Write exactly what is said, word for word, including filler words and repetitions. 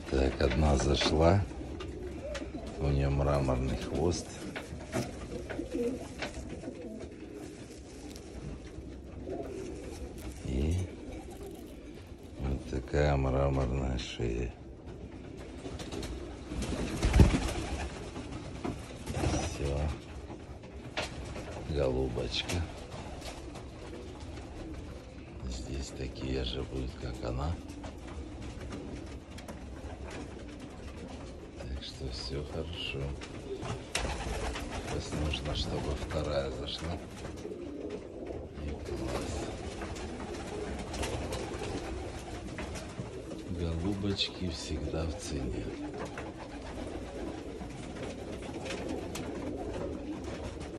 Так, одна зашла. У нее мраморный хвост. И вот такая мраморная шея. Все. Голубочка. Здесь такие же будут, как она. Так что все хорошо. Сейчас нужно, чтобы вторая зашла. И класс. Голубочки всегда в цене.